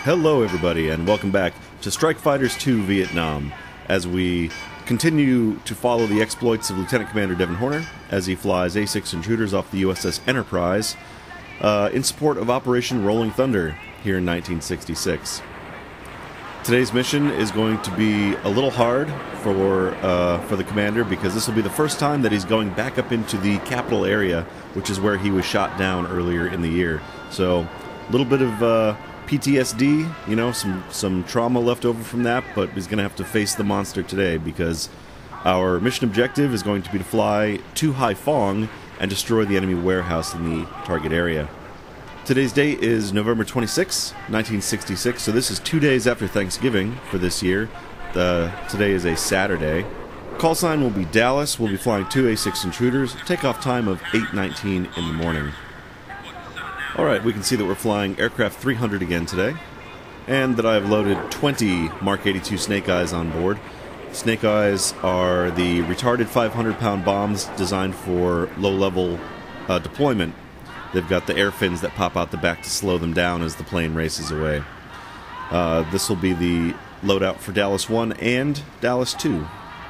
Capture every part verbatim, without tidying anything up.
Hello everybody, and welcome back to Strike Fighters two Vietnam, as we continue to follow the exploits of Lieutenant Commander Devin Horner as he flies A six Intruders off the U S S Enterprise uh, in support of Operation Rolling Thunder here in nineteen sixty-six. Today's mission is going to be a little hard for, uh, for the commander, because this will be the first time that he's going back up into the capital area, which is where he was shot down earlier in the year. So, a little bit of uh, P T S D, you know, some, some trauma left over from that, but he's going to have to face the monster today, because our mission objective is going to be to fly to Haiphong and destroy the enemy warehouse in the target area. Today's date is November twenty-sixth, nineteen sixty-six, so this is two days after Thanksgiving for this year. Uh, today is a Saturday. Call sign will be Dallas. We'll be flying two A six Intruders. Takeoff time of eight nineteen in the morning. Alright, we can see that we're flying aircraft three hundred again today, and that I've loaded twenty Mark eighty-two Snake Eyes on board. Snake Eyes are the retarded five hundred pound bombs designed for low-level uh, deployment. They've got the air fins that pop out the back to slow them down as the plane races away. Uh, this will be the loadout for Dallas one and Dallas two.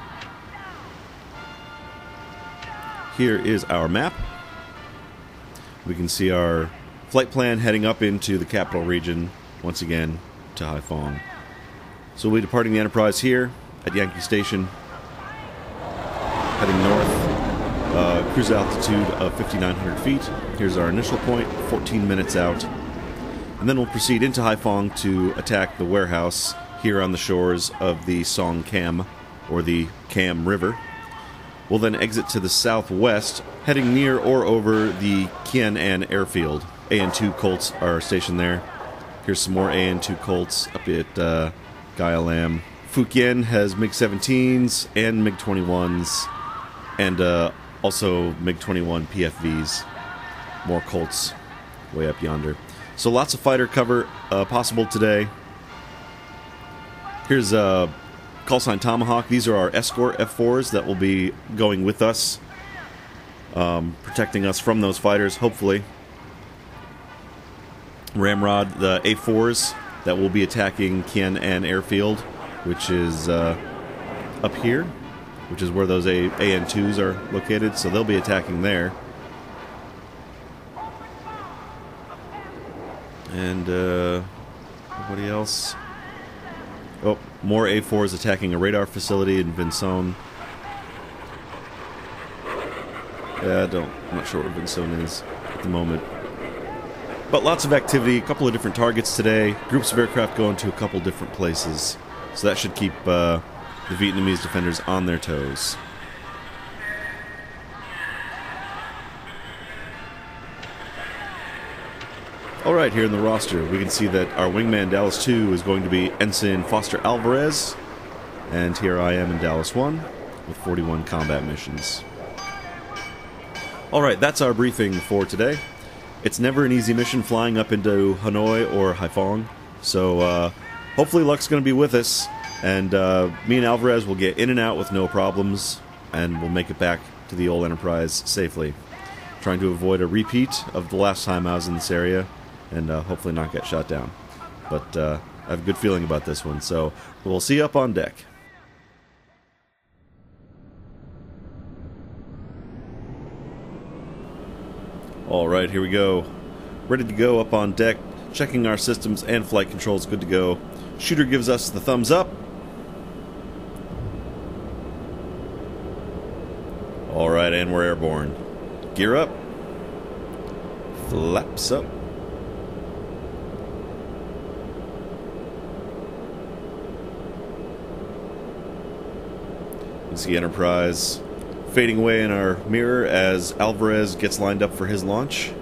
Here is our map. We can see our flight plan heading up into the capital region, once again, to Haiphong. So we'll be departing the Enterprise here at Yankee Station, heading north. Uh, cruise altitude of fifty-nine hundred feet. Here's our initial point, fourteen minutes out. And then we'll proceed into Haiphong to attack the warehouse here on the shores of the Song Cam, or the Cam River. We'll then exit to the southwest, heading near or over the Kien An airfield. A N two Colts are stationed there. Here's some more A N two Colts up at uh, Gaya Lam. Phu Quien has MiG seventeens and MiG twenty-ones, and uh, also MiG twenty-one P F Vs. More Colts way up yonder. So lots of fighter cover uh, possible today. Here's uh, call sign Tomahawk. These are our escort F fours that will be going with us, um, protecting us from those fighters, hopefully. Ramrod, the A fours that will be attacking Kien An airfield, which is uh, up here, which is where those A N twos are located, so they'll be attacking there. And, uh, anybody else? Oh, more A fours attacking a radar facility in Vincennes. Yeah, I don't, I'm not sure where Vincennes is at the moment. But lots of activity, a couple of different targets today. Groups of aircraft going to a couple different places. So that should keep uh, the Vietnamese defenders on their toes. Alright, here in the roster, we can see that our wingman Dallas two is going to be Ensign Foster Alvarez. And here I am in Dallas one with forty-one combat missions. Alright, that's our briefing for today. It's never an easy mission flying up into Hanoi or Haiphong, so uh, hopefully luck's going to be with us, and uh, me and Alvarez will get in and out with no problems, and we'll make it back to the old Enterprise safely. Trying to avoid a repeat of the last time I was in this area, and uh, hopefully not get shot down. But uh, I have a good feeling about this one, so we'll see you up on deck. Alright, here we go. Ready to go up on deck, checking our systems and flight controls good to go. Shooter gives us the thumbs up. Alright, and we're airborne. Gear up. Flaps up. You can see Enterprise fading away in our mirror as Alvarez gets lined up for his launch.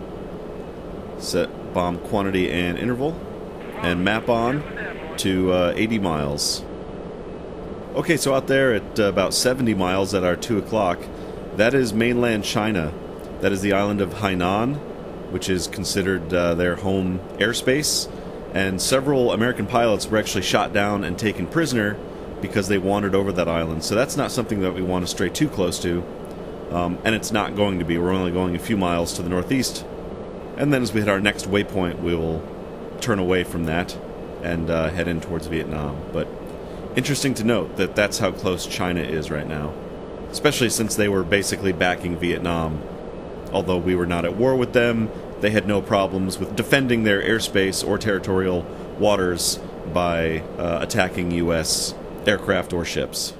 Set bomb quantity and interval, and map on to uh, eighty miles. Okay, so out there at uh, about seventy miles at our two o'clock, that is mainland China. That is the island of Hainan, which is considered uh, their home airspace, and several American pilots were actually shot down and taken prisoner because they wandered over that island. So that's not something that we want to stray too close to, um, and it's not going to be. We're only going a few miles to the northeast, and then as we hit our next waypoint, we will turn away from that. and uh, head in towards Vietnam. But interesting to note that that's how close China is right now, especially since they were basically backing Vietnam. Although we were not at war with them, they had no problems with defending their airspace or territorial waters by uh, attacking U S aircraft or ships.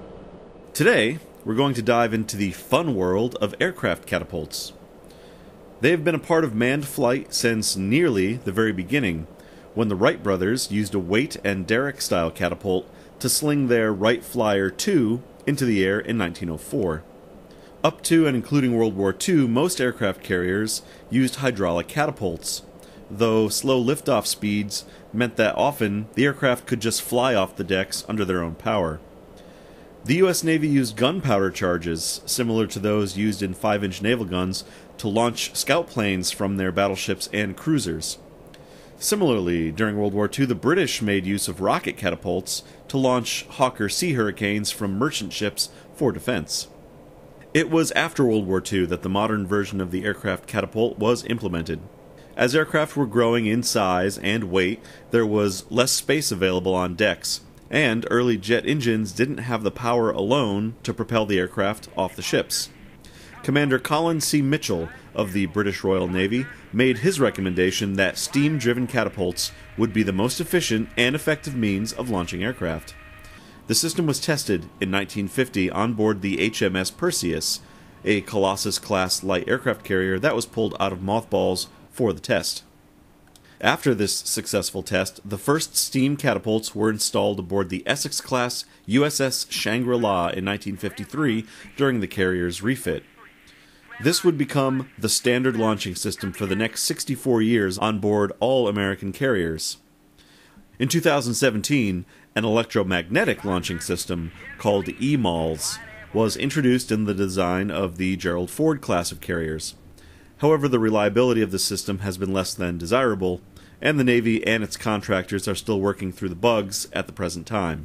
Today, we're going to dive into the fun world of aircraft catapults. They have been a part of manned flight since nearly the very beginning, when the Wright brothers used a Waite and Derrick-style catapult to sling their Wright Flyer two into the air in nineteen oh four. Up to and including World War Two, most aircraft carriers used hydraulic catapults, though slow liftoff speeds meant that often the aircraft could just fly off the decks under their own power. The U S Navy used gunpowder charges, similar to those used in five inch naval guns, to launch scout planes from their battleships and cruisers. Similarly, during World War Two, the British made use of rocket catapults to launch Hawker Sea Hurricanes from merchant ships for defense. It was after World War Two that the modern version of the aircraft catapult was implemented. As aircraft were growing in size and weight, there was less space available on decks, and early jet engines didn't have the power alone to propel the aircraft off the ships. Commander Colin C. Mitchell of the British Royal Navy made his recommendation that steam-driven catapults would be the most efficient and effective means of launching aircraft. The system was tested in nineteen fifty on board the H M S Perseus, a Colossus-class light aircraft carrier that was pulled out of mothballs for the test. After this successful test, the first steam catapults were installed aboard the Essex-class U S S Shangri-La in nineteen fifty-three during the carrier's refit. This would become the standard launching system for the next sixty-four years on board all American carriers. In two thousand seventeen, an electromagnetic launching system called E M A L S was introduced in the design of the Gerald Ford class of carriers. However, the reliability of the system has been less than desirable, and the Navy and its contractors are still working through the bugs at the present time.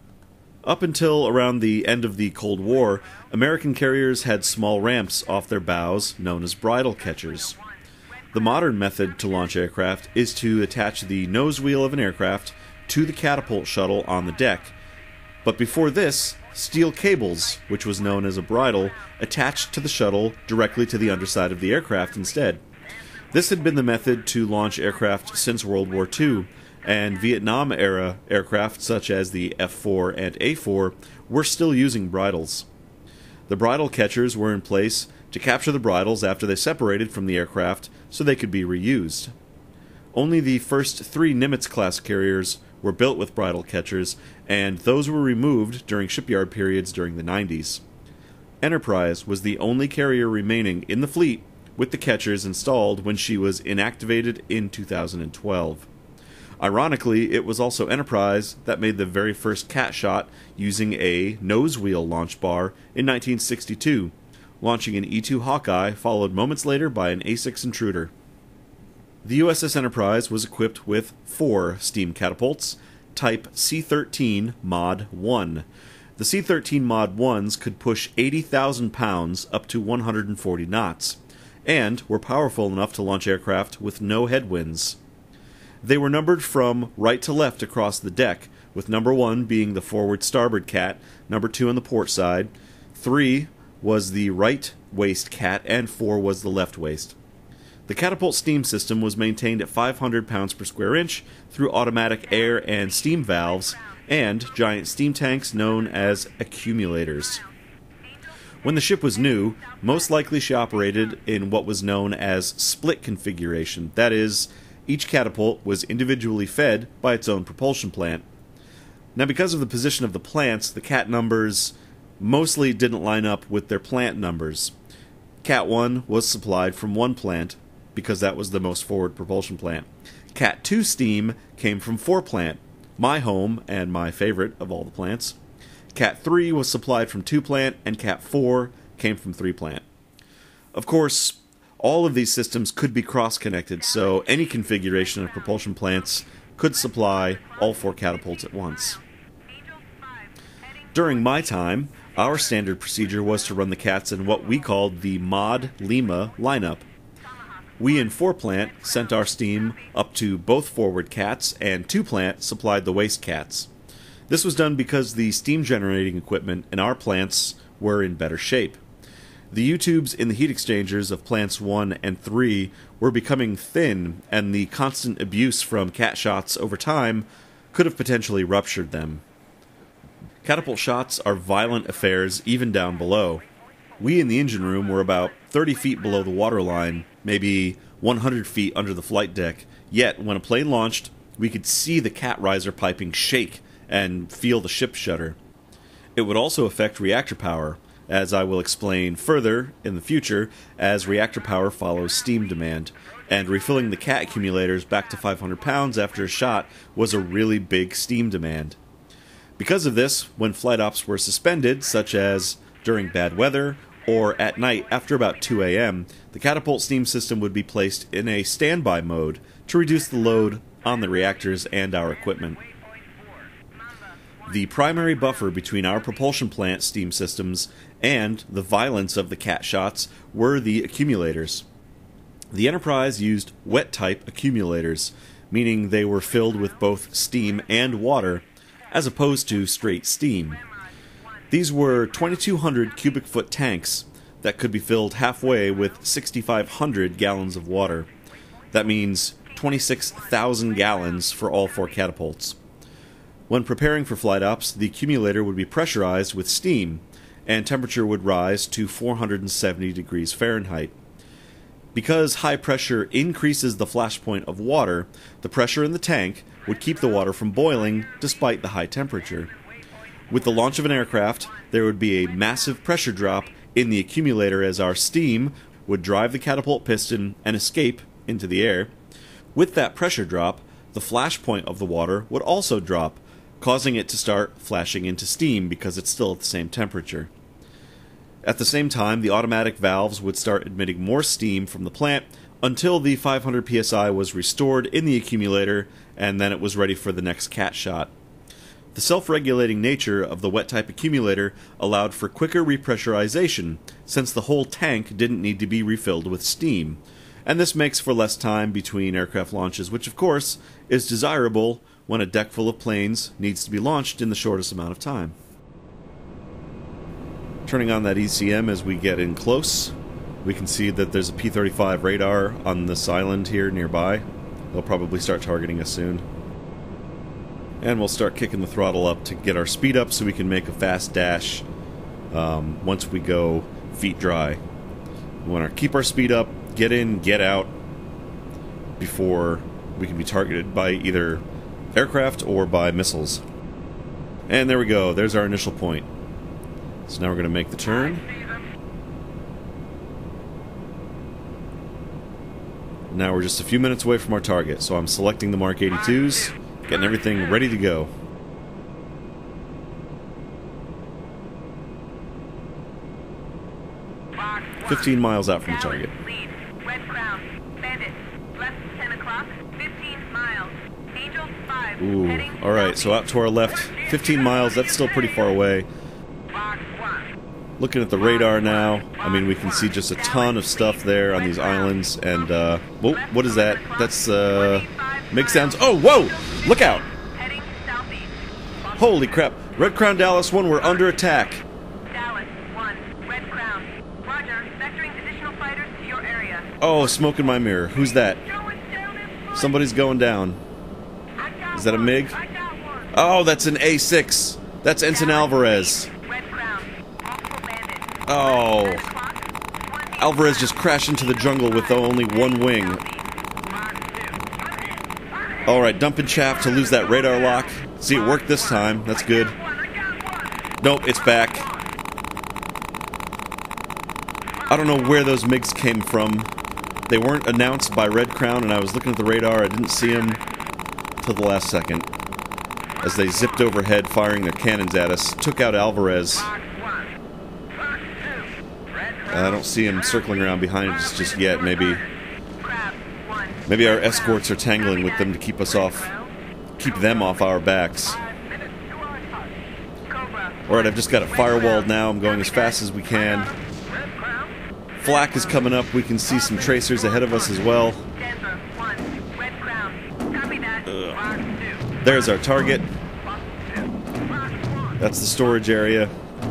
Up until around the end of the Cold War, American carriers had small ramps off their bows known as bridle catchers. The modern method to launch aircraft is to attach the nose wheel of an aircraft to the catapult shuttle on the deck, but before this, steel cables, which was known as a bridle, attached to the shuttle directly to the underside of the aircraft instead. This had been the method to launch aircraft since World War Two, and Vietnam-era aircraft such as the F four and A four were still using bridles. The bridle catchers were in place to capture the bridles after they separated from the aircraft so they could be reused. Only the first three Nimitz-class carriers were built with bridle catchers, and those were removed during shipyard periods during the nineties. Enterprise was the only carrier remaining in the fleet with the catchers installed when she was inactivated in two thousand twelve. Ironically, it was also Enterprise that made the very first cat shot using a nose wheel launch bar in nineteen sixty-two, launching an E two Hawkeye followed moments later by an A six Intruder. The U S S Enterprise was equipped with four steam catapults, type C thirteen Mod one. The C thirteen Mod ones could push eighty thousand pounds up to one hundred forty knots, and were powerful enough to launch aircraft with no headwinds. They were numbered from right to left across the deck, with number one being the forward starboard cat, number two on the port side, three was the right waist cat, and four was the left waist. The catapult steam system was maintained at five hundred pounds per square inch through automatic air and steam valves and giant steam tanks known as accumulators. When the ship was new, most likely she operated in what was known as split configuration, that is, each catapult was individually fed by its own propulsion plant. Now, because of the position of the plants, the cat numbers mostly didn't line up with their plant numbers. Cat one was supplied from one plant, because that was the most forward propulsion plant. Cat two steam came from four plant, my home and my favorite of all the plants. Cat three was supplied from two plant, and Cat four came from three plant. Of course, all of these systems could be cross-connected, so any configuration of propulsion plants could supply all four catapults at once. During my time, our standard procedure was to run the cats in what we called the Mod Lima lineup. we in four plant sent our steam up to both forward cats, and two plant supplied the waste cats. This was done because the steam generating equipment in our plants were in better shape. The U-tubes in the heat exchangers of plants one and three were becoming thin, and the constant abuse from cat shots over time could have potentially ruptured them. Catapult shots are violent affairs even down below. We in the engine room were about thirty feet below the waterline, maybe one hundred feet under the flight deck, yet when a plane launched, we could see the cat riser piping shake and feel the ship shudder. It would also affect reactor power, as I will explain further in the future, as reactor power follows steam demand, and refilling the cat accumulators back to five hundred pounds after a shot was a really big steam demand. Because of this, when flight ops were suspended, such as during bad weather or at night after about two A M, the catapult steam system would be placed in a standby mode to reduce the load on the reactors and our equipment. The primary buffer between our propulsion plant steam systems and the violence of the cat shots were the accumulators. The Enterprise used wet-type accumulators, meaning they were filled with both steam and water, as opposed to straight steam. These were twenty-two hundred cubic foot tanks that could be filled halfway with sixty-five hundred gallons of water. That means twenty-six thousand gallons for all four catapults. When preparing for flight ops, the accumulator would be pressurized with steam, and temperature would rise to four hundred seventy degrees Fahrenheit. Because high pressure increases the flash point of water, the pressure in the tank would keep the water from boiling despite the high temperature. With the launch of an aircraft, there would be a massive pressure drop in the accumulator as our steam would drive the catapult piston and escape into the air. With that pressure drop, the flash point of the water would also drop, causing it to start flashing into steam because it's still at the same temperature. At the same time, the automatic valves would start emitting more steam from the plant until the five hundred P S I was restored in the accumulator, and then it was ready for the next cat shot. The self-regulating nature of the wet-type accumulator allowed for quicker repressurization, since the whole tank didn't need to be refilled with steam, and this makes for less time between aircraft launches, which of course is desirable when a deck full of planes needs to be launched in the shortest amount of time. Turning on that E C M as we get in close, we can see that there's a P thirty-five radar on this island here nearby. They'll probably start targeting us soon. And we'll start kicking the throttle up to get our speed up so we can make a fast dash um, once we go feet dry. We want to keep our speed up, get in, get out, before we can be targeted by either aircraft or by missiles. And there we go, there's our initial point. So now we're going to make the turn. Now we're just a few minutes away from our target, so I'm selecting the Mark eighty-twos, getting everything ready to go. fifteen miles out from the target. Ooh, alright, so out to our left, fifteen miles, that's still pretty far away. Looking at the radar now, I mean, we can see just a ton of stuff there on these islands, and, uh, whoa, what is that? That's, uh, MiG sounds. Oh, whoa! Look out! Holy crap! Red Crown Dallas one, we're under attack. Dallas one, Red Crown. Roger, vectoring additional fighters to your area. Oh, smoke in my mirror. Who's that? Somebody's going down. Is that a MiG? Oh, that's an A six. That's Ensign Alvarez. Oh. Alvarez just crashed into the jungle with only one wing. Alright, dumping chaff to lose that radar lock. See, it worked this time. That's good. Nope, it's back. I don't know where those MiGs came from. They weren't announced by Red Crown, and I was looking at the radar. I didn't see them till the last second. As they zipped overhead, firing their cannons at us. Took out Alvarez. I don't see him circling around behind us just yet. Maybe, maybe our escorts are tangling with them to keep us off, keep them off our backs. Alright, I've just got it firewalled now. I'm going as fast as we can. Flak is coming up. We can see some tracers ahead of us as well. Denver, one. Red Crown. Copy that. Fox two. There's our target. Fox two. Fox one. That's the storage area.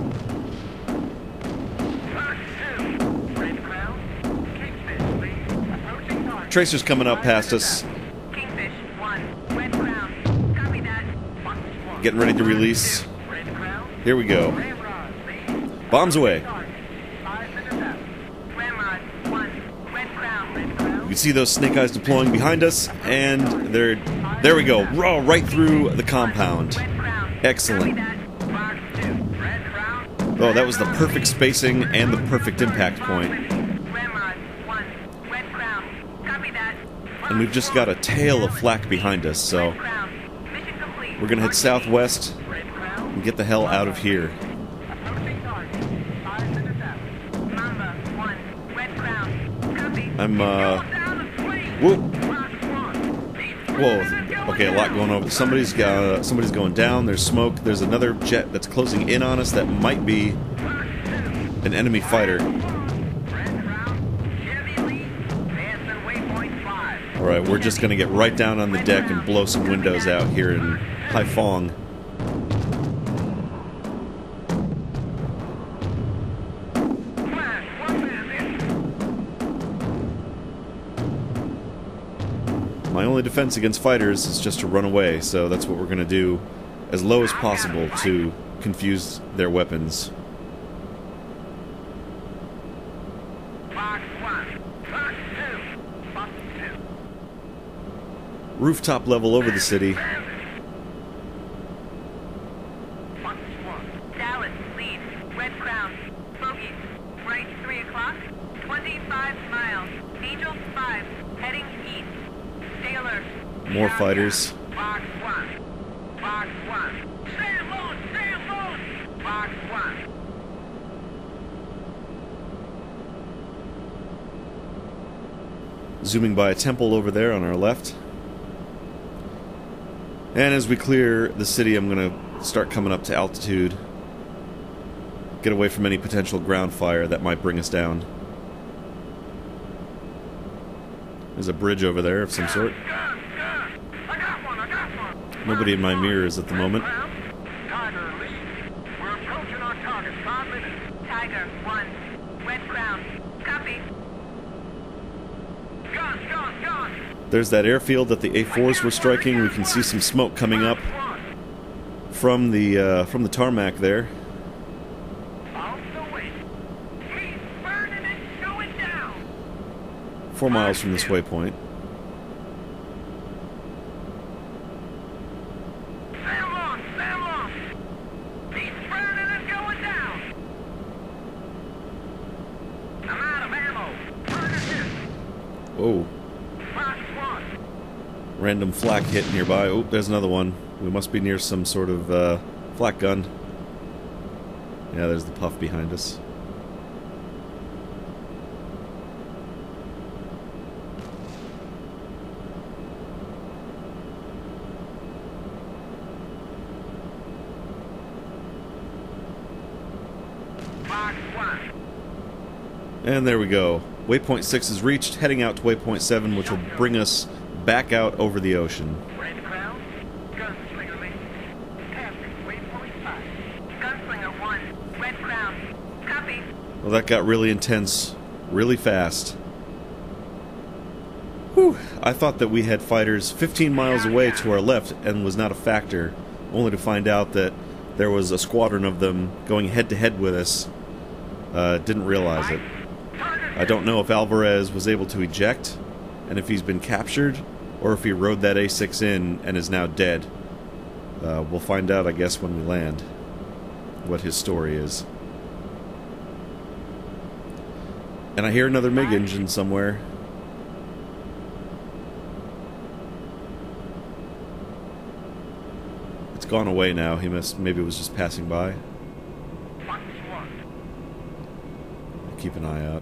Fox two. Red Crown. Kingfish, please. Approaching target. Tracers coming up past us. Kingfish, one. Red Crown. Copy that. Fox one. Getting ready to release. Red Crown. Here we go. Ramrod, please. Bombs away. Target. Five minutes out. Ramrod, one. Red Crown. Red Crown. You can see those snake eyes deploying behind us, and they're there we go. Raw right through the compound. Red Crown. Excellent. Copy that. Fox two. Red Crown. Oh, that was the perfect spacing and the perfect impact point. Ramrod, one. Red Crown. Copy that. And we've just got a tail of flak behind us, so Red Crown. Mission complete. we're gonna head southwest Red Crown. and get the hell out of here. Approaching target. Five minutes out. Mamba, one. Red Crown. Copy. I'm, uh, Down the plane. Whoop. Fox one. Whoa. Okay, a lot going over. Somebody's got somebody's going down. There's smoke. There's another jet that's closing in on us that might be an enemy fighter. Red Crown. Chevy Lee. Passing waypoint five. All right, we're just gonna get right down on the deck and blow some windows out here in Haiphong. Flash, one man in. My only defense against fighters is just to run away, so that's what we're gonna do as low as possible to confuse their weapons. Fox one. Fox two. Fox two. Rooftop level over the city. Fox one. Dallas, lead. Red Crown. Bogies. Right, three o'clock. Twenty-five miles. Angel five. Heading east. Stay alert. More Down, fighters. down. Fox one. Fox one. Stay alone. Stay alone. Fox one. Zooming by a temple over there on our left. And as we clear the city, I'm going to start coming up to altitude. Get away from any potential ground fire that might bring us down. There's a bridge over there of some sort. Gun, gun. I got one. I got one. Nobody in my mirrors at the moment. Tiger, lead. We're approaching our target. Five minutes. Tiger, one. Red Crown. Copy. Gun, gun, gun. There's that airfield that the A fours were striking. We can see some smoke coming up from the uh, from the tarmac there. Off the way. He's burning and going down. Four miles from this waypoint. Stay along, stay along. He's burning and going down. I'm out of ammo. Target hit. Whoa. Fox one. Random flak hit nearby. Oh, there's another one. We must be near some sort of uh, flak gun. Yeah, there's the puff behind us. Fox one. And there we go. Waypoint six is reached, heading out to waypoint seven, which will bring us back out over the ocean. Red Crown. Gunslinger lead. Passing waypoint five. Gunslinger one. Red Crown. Copy. Well, that got really intense, really fast. Whew. I thought that we had fighters fifteen miles away to our left and was not a factor, only to find out that there was a squadron of them going head-to-head with us. Uh, didn't realize it. I don't know if Alvarez was able to eject, and if he's been captured, or if he rode that A six in and is now dead. Uh, we'll find out, I guess, when we land, what his story is. And I hear another MiG engine somewhere. It's gone away now. He must, maybe it was just passing by. Fox one. Keep an eye out.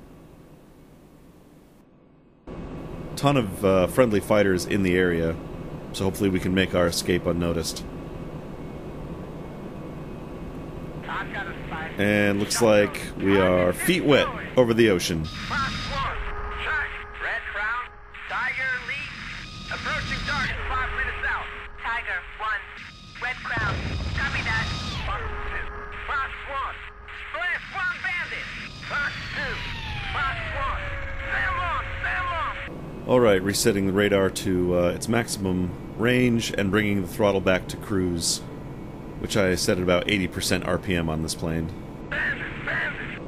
Ton of uh, friendly fighters in the area, so hopefully we can make our escape unnoticed. I've got a spy. And looks like we are feet wet over the ocean. Fox one, check. Red Crown, Tiger lead. Approaching target five minutes out. Tiger one, Red Crown. Copy that. Fox two, Fox one. Splash one bandit. Fox two, Fox one. Sam on, Sam on. Alright, resetting the radar to uh, its maximum range and bringing the throttle back to cruise, which I set at about eighty percent R P M on this plane. Bandit, bandit.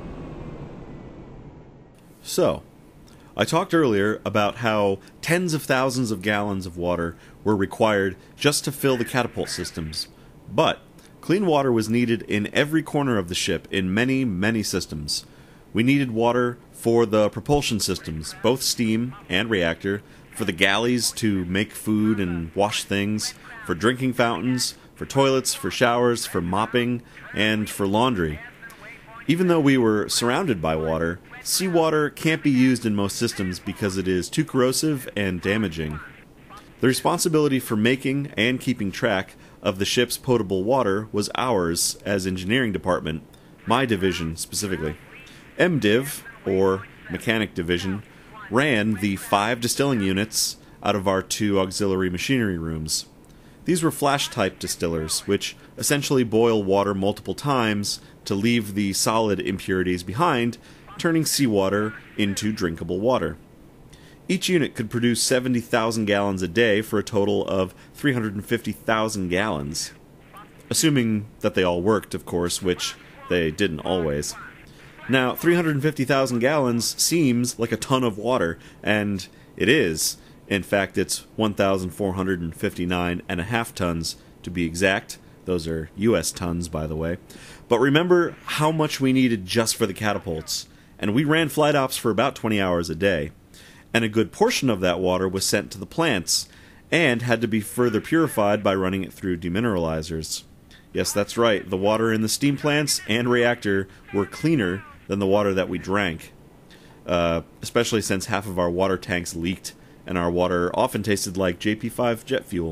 So, I talked earlier about how tens of thousands of gallons of water were required just to fill the catapult systems. But clean water was needed in every corner of the ship in many, many systems. We needed water for the propulsion systems, both steam and reactor, for the galleys to make food and wash things, for drinking fountains, for toilets, for showers, for mopping, and for laundry. Even though we were surrounded by water, seawater can't be used in most systems because it is too corrosive and damaging. The responsibility for making and keeping track of the ship's potable water was ours as engineering department, my division specifically. M Div, or Mechanic Division, ran the five distilling units out of our two auxiliary machinery rooms. These were flash-type distillers, which essentially boil water multiple times to leave the solid impurities behind, turning seawater into drinkable water. Each unit could produce seventy thousand gallons a day for a total of three hundred fifty thousand gallons. Assuming that they all worked, of course, which they didn't always. Now, three hundred fifty thousand gallons seems like a ton of water, and it is. In fact, it's one thousand four hundred fifty-nine and a half tons, to be exact. Those are U S tons, by the way. But remember how much we needed just for the catapults. And we ran flight ops for about twenty hours a day. And a good portion of that water was sent to the plants, and had to be further purified by running it through demineralizers. Yes, that's right, the water in the steam plants and reactor were cleaner than the water that we drank. Uh, especially since half of our water tanks leaked, and our water often tasted like J P five jet fuel.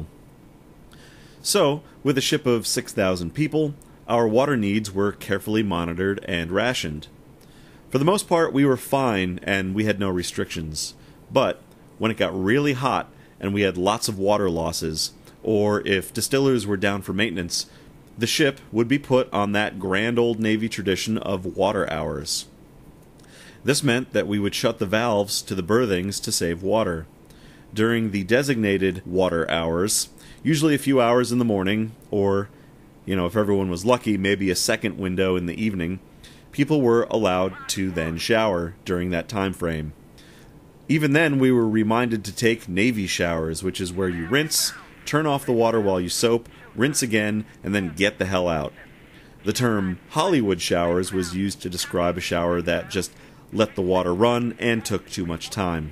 So, with a ship of six thousand people, our water needs were carefully monitored and rationed. For the most part, we were fine, and we had no restrictions. But, when it got really hot, and we had lots of water losses, or if distillers were down for maintenance, the ship would be put on that grand old Navy tradition of water hours. This meant that we would shut the valves to the berthings to save water. During the designated water hours, usually a few hours in the morning, or, you know, if everyone was lucky, maybe a second window in the evening, people were allowed to then shower during that time frame. Even then, we were reminded to take Navy showers, which is where you rinse, turn off the water while you soap, rinse again, and then get the hell out. The term Hollywood showers was used to describe a shower that just let the water run and took too much time.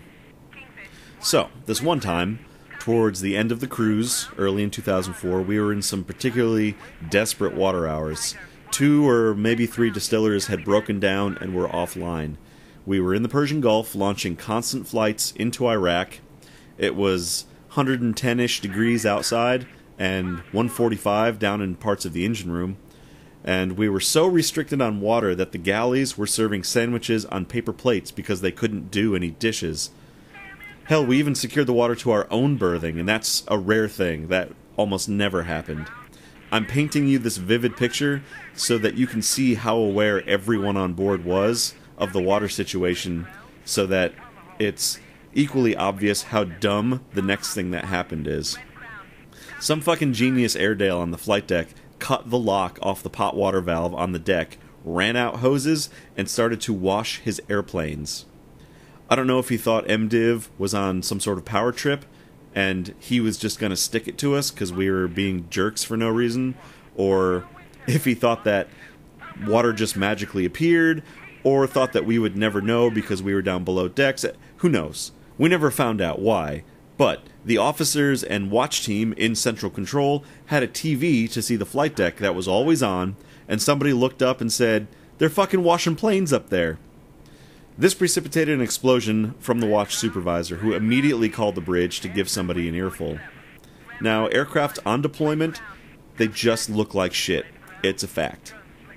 So, this one time, towards the end of the cruise, early in two thousand four, we were in some particularly desperate water hours. Two or maybe three distillers had broken down and were offline. We were in the Persian Gulf, launching constant flights into Iraq. It was one hundred ten-ish degrees outside, and one forty-five down in parts of the engine room. And we were so restricted on water that the galleys were serving sandwiches on paper plates because they couldn't do any dishes. Hell, we even secured the water to our own berthing, and that's a rare thing. That almost never happened. I'm painting you this vivid picture so that you can see how aware everyone on board was of the water situation, so that it's equally obvious how dumb the next thing that happened is. Some fucking genius Airedale on the flight deck cut the lock off the pot water valve on the deck, ran out hoses, and started to wash his airplanes. I don't know if he thought M Div was on some sort of power trip, and he was just going to stick it to us because we were being jerks for no reason, or if he thought that water just magically appeared, or thought that we would never know because we were down below decks. Who knows? We never found out why. But the officers and watch team in Central Control had a T V to see the flight deck that was always on, and somebody looked up and said, "They're fucking washing planes up there." This precipitated an explosion from the watch supervisor, who immediately called the bridge to give somebody an earful. Now, aircraft on deployment, they just look like shit. It's a fact.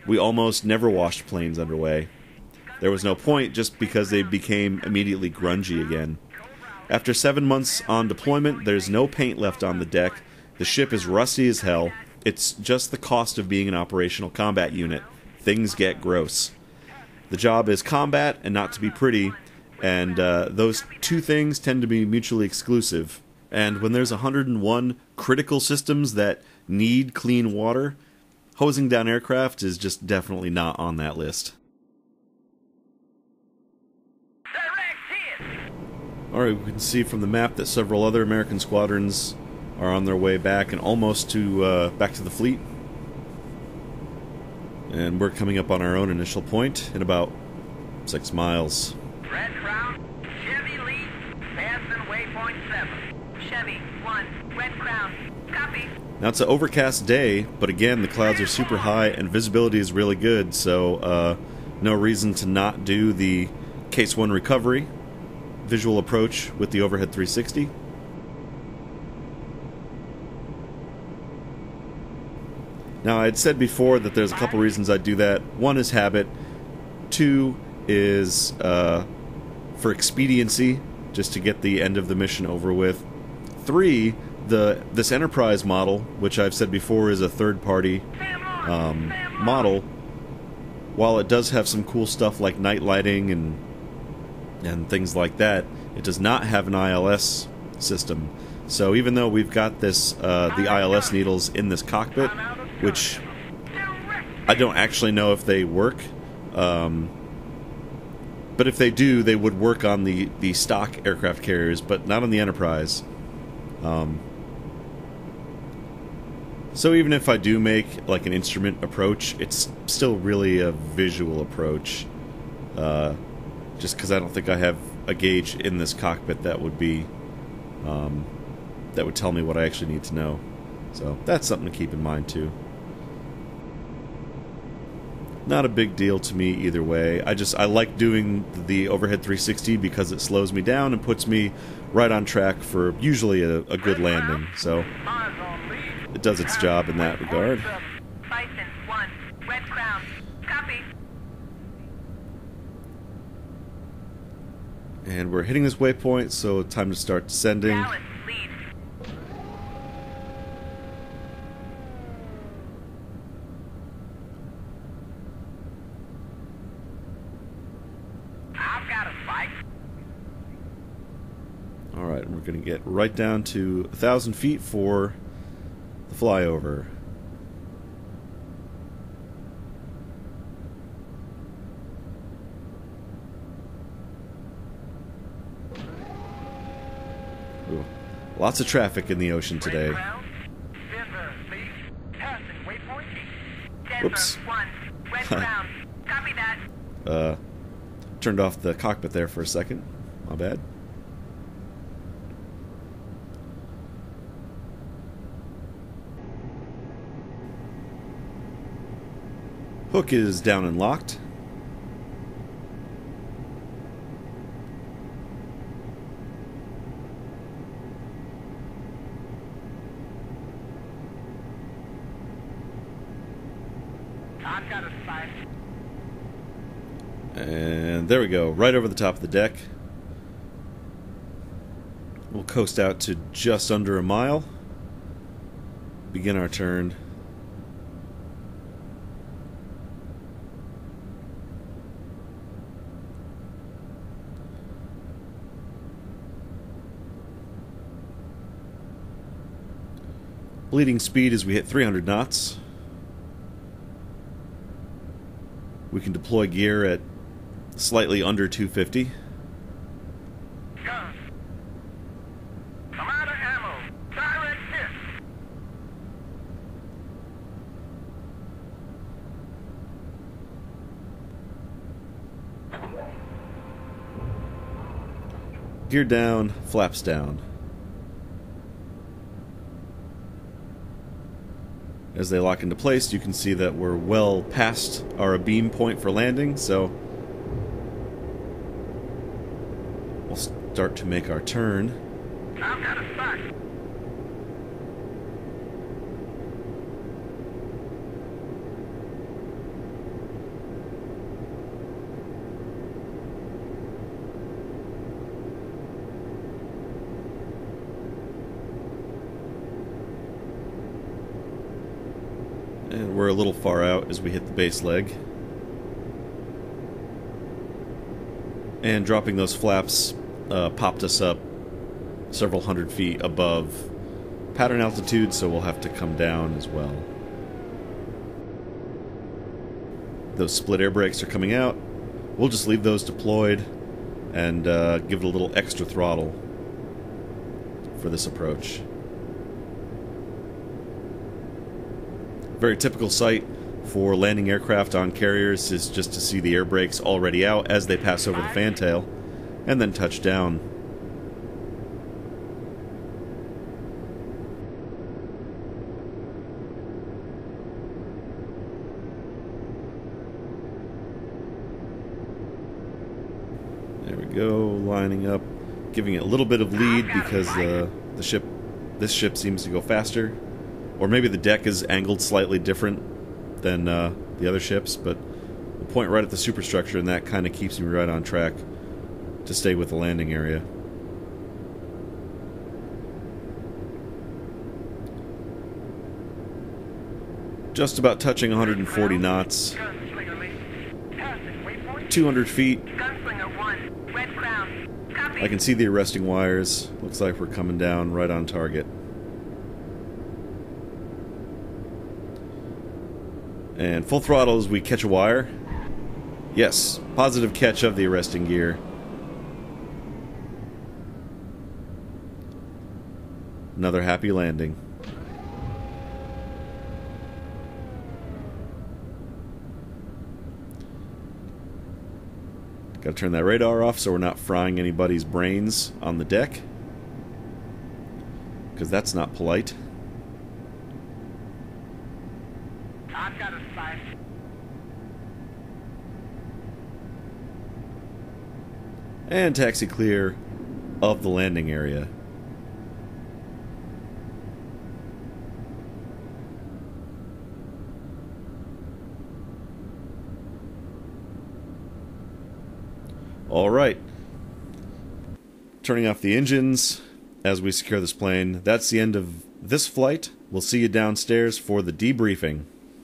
we almost never washed planes underway. There was no point just because they became immediately grungy again. After seven months on deployment, there's no paint left on the deck. The ship is rusty as hell. It's just the cost of being an operational combat unit. Things get gross. The job is combat and not to be pretty, and uh, those two things tend to be mutually exclusive. And when there's one hundred and one critical systems that need clean water, hosing down aircraft is just definitely not on that list. Alright, we can see from the map that several other American squadrons are on their way back and almost to uh, back to the fleet. And we're coming up on our own initial point in about six miles. Red Crown, Chevy lead, passing waypoint seven. Chevy, one, Red Crown, copy. Now it's an overcast day, but again, the clouds are super high and visibility is really good, so uh, no reason to not do the Case one recovery visual approach with the overhead three sixty. Now, I had said before that there's a couple reasons I'd do that. One is habit. Two is uh, for expediency, just to get the end of the mission over with. Three, the this Enterprise model, which I've said before is a third-party um, model, while it does have some cool stuff like night lighting and and things like that, it does not have an I L S system. So even though we've got this uh, the I L S needles in this cockpit, which I don't actually know if they work, um, but if they do, they would work on the, the stock aircraft carriers, but not on the Enterprise. Um, so even if I do make like an instrument approach, it's still really a visual approach, uh, just because I don't think I have a gauge in this cockpit that would be um, that would tell me what I actually need to know. So that's something to keep in mind too. Not a big deal to me either way. I just I like doing the overhead three sixty because it slows me down and puts me right on track for usually a, a good landing. So it does its job in that regard. Bison, one, Red Crown, copy. And we're hitting this waypoint, so time to start descending. Dallas, lead. I've got a spike. Alright, and we're going to get right down to one thousand feet for the flyover. Ooh, lots of traffic in the ocean today. Denver, lead. Passing waypoint. Denver, Whoops. one, Red Crown, copy that. Uh, turned off the cockpit there for a second. My bad. Hook is down and locked. I've got a spike. And there we go, right over the top of the deck. We'll coast out to just under a mile. Begin our turn. Bleeding speed as we hit three hundred knots. We can deploy gear at slightly under two fifty. Gun. I'm out of ammo. Direct hit. Gear down, flaps down. As they lock into place, you can see that we're well past our beam point for landing, so we'll start to make our turn. I've got a spike. And we're a little far out as we hit the base leg. And dropping those flaps uh, popped us up several hundred feet above pattern altitude, so we'll have to come down as well. Those split air brakes are coming out. We'll just leave those deployed and uh, give it a little extra throttle for this approach. Very typical sight for landing aircraft on carriers is just to see the air brakes already out as they pass over the fantail and then touch down. There we go, lining up, giving it a little bit of lead because uh, the ship, this ship seems to go faster. Or maybe the deck is angled slightly different than uh, the other ships, but we'll point right at the superstructure, and that kind of keeps me right on track to stay with the landing area. Just about touching one hundred forty knots. two hundred feet. I can see the arresting wires. Looks like we're coming down right on target. And full throttle as we catch a wire. Yes, positive catch of the arresting gear. Another happy landing. Gotta turn that radar off so we're not frying anybody's brains on the deck, because that's not polite. I've got a spy. And taxi clear of the landing area. Alright. Turning off the engines as we secure this plane. That's the end of this flight. We'll see you downstairs for the debriefing.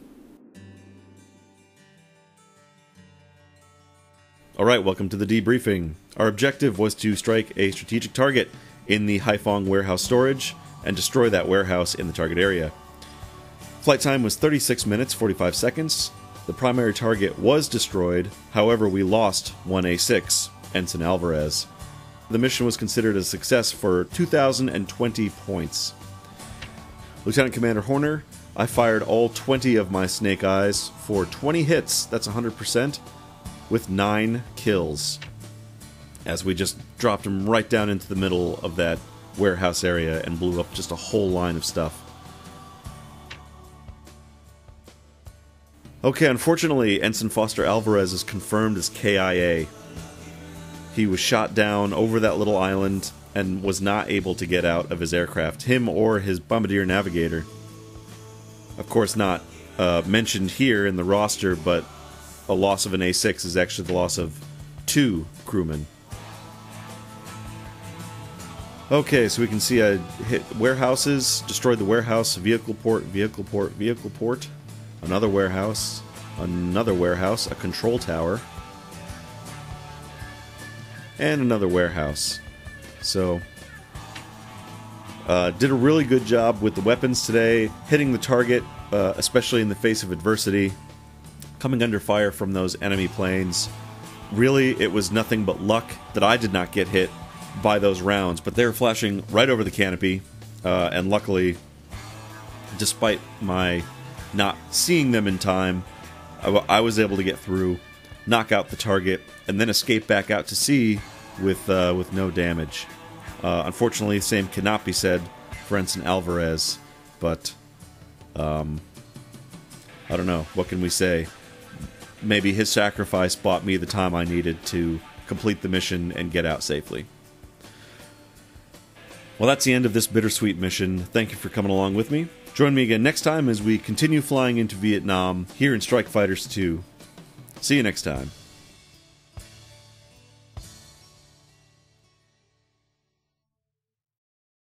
Alright, welcome to the debriefing. Our objective was to strike a strategic target in the Haiphong warehouse storage and destroy that warehouse in the target area. Flight time was thirty-six minutes, forty-five seconds. The primary target was destroyed, however we lost one A six, Ensign Alvarez. The mission was considered a success for two thousand twenty points. Lieutenant Commander Horner, I fired all twenty of my Snake Eyes for twenty hits, that's one hundred percent, with nine kills, as we just dropped him right down into the middle of that warehouse area and blew up just a whole line of stuff. Okay, unfortunately, Ensign Foster Alvarez is confirmed as K I A. He was shot down over that little island and was not able to get out of his aircraft, him or his bombardier navigator. Of course, not uh, mentioned here in the roster, but a loss of an A six is actually the loss of two crewmen. Okay, so we can see I hit warehouses, destroyed the warehouse, vehicle port, vehicle port, vehicle port. Another warehouse, another warehouse, a control tower, and another warehouse. So, uh, did a really good job with the weapons today, hitting the target, uh, especially in the face of adversity, coming under fire from those enemy planes. Really, it was nothing but luck that I did not get hit by those rounds, but they were flashing right over the canopy, uh, and luckily, despite my not seeing them in time, I, w I was able to get through, knock out the target, and then escape back out to sea with uh, with no damage. Uh, unfortunately, the same cannot be said for Ensign Alvarez, but um, I don't know. What can we say? Maybe his sacrifice bought me the time I needed to complete the mission and get out safely. Well, that's the end of this bittersweet mission. Thank you for coming along with me. Join me again next time as we continue flying into Vietnam here in Strike Fighters two. See you next time.